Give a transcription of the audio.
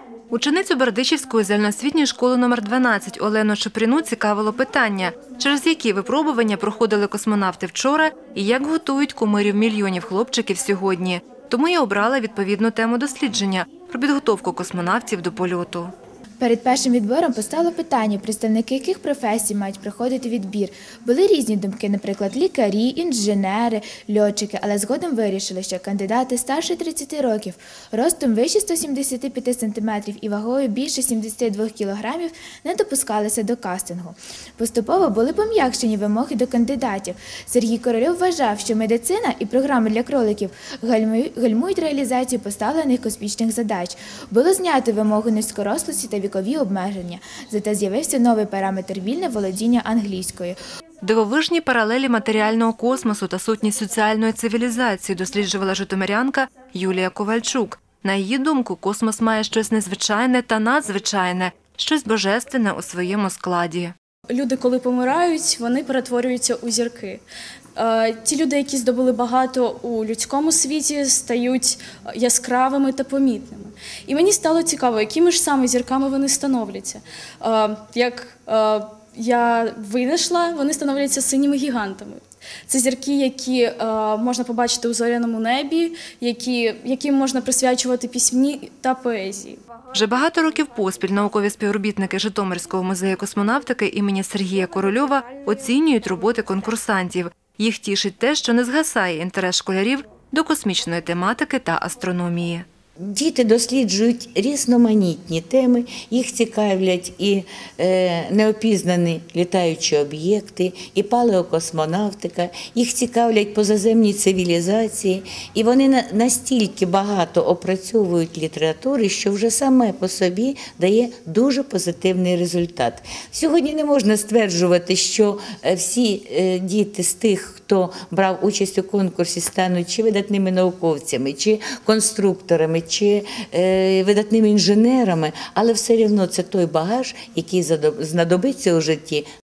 Ученицю Бердичівської загальноосвітньої школи номер 12 Олену Чупріну цікавило питання, через які випробування проходили космонавти вчора і як готують кумирів мільйонів хлопчиків сьогодні. Тому я обрала відповідну тему дослідження – про підготовку космонавтів до польоту. Перед першим відбором постало питання, представники яких професій мають проходити відбір. Були різні думки, наприклад, лікарі, інженери, льотчики, але згодом вирішили, що кандидати старше 30 років, ростом вище 175 см і вагою більше 72 кг не допускалися до кастингу. Поступово були пом'якшені вимоги до кандидатів. Сергій Корольов вважав, що медицина і програми для кроликів гальмують реалізацію поставлених космічних задач. Було знято вимогу низькорослості та вікові обмеження, зате з'явився новий параметр – вільне володіння англійською. Дивовижні паралелі матеріального космосу та сутність соціальної цивілізації досліджувала житомирянка Юлія Ковальчук. На її думку, космос має щось незвичайне та надзвичайне, щось божественне у своєму складі. Люди, коли помирають, вони перетворюються у зірки. Ті люди, які здобули багато у людському світі, стають яскравими та помітними. І мені стало цікаво, якими ж саме зірками вони становляться. Як я винайшла, вони становляться синіми гігантами. Це зірки, які можна побачити у зоряному небі, яким можна присвячувати пісні та поезії. Вже багато років поспіль наукові співробітники Житомирського музею космонавтики імені Сергія Корольова оцінюють роботи конкурсантів. Їх тішить те, що не згасає інтерес школярів до космічної тематики та астрономії. Діти досліджують різноманітні теми, їх цікавлять і неопізнані літаючі об'єкти, і палеокосмонавтика, їх цікавлять позаземні цивілізації, і вони настільки багато опрацьовують літератури, що вже саме по собі дає дуже позитивний результат. Сьогодні не можна стверджувати, що всі діти з тих, хто брав участь у конкурсі, стануть чи видатними науковцями, чи конструкторами, чи видатними інженерами, але все одно це той багаж, який знадобиться у житті